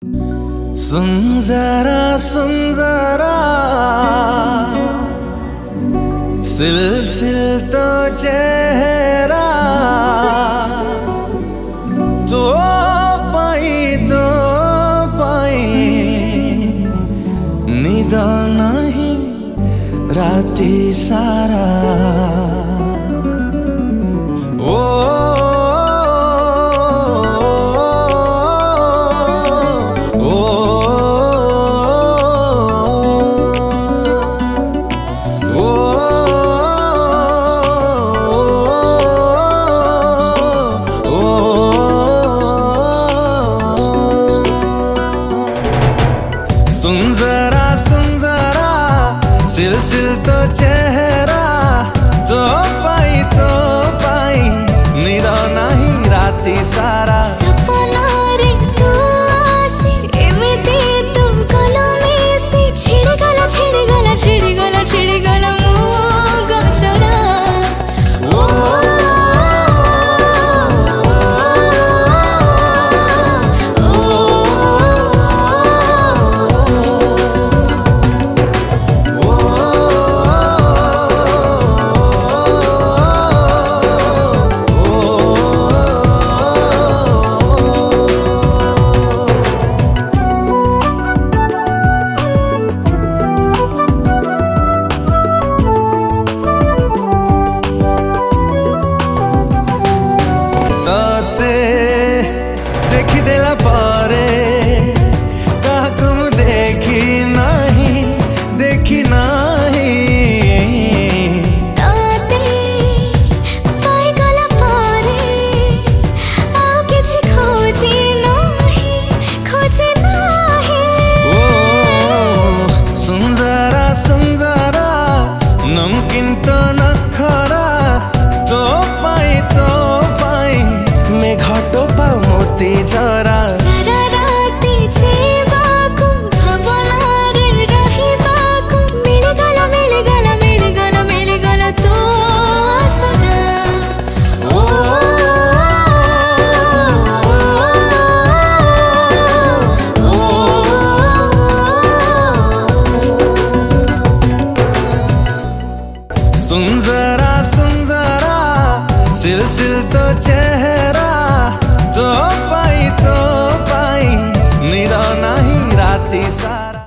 सुन जरा सिलसिल तो चेहरा तो पाई नींद नहीं राती सारा ओ सुन जरा सिलसिल तो चेहरा तो पाई नींद नहीं राती सारा सपना रे तू आसी एमिति तू गलो मिसी छिड़गला मो गचरा देखिदेला पारे काकु देखी नहीं ताते पाई गला पारे आउ किछि खोजी नहीं ओ सुन जरा नमकीन तो नखरा तो पाई में घटो पा मोती झरा सारा राती जीवाकू भावना रे रहिबाकू मिलगला तो सदा ओ सुन जरा सिलसिल तो चेहरा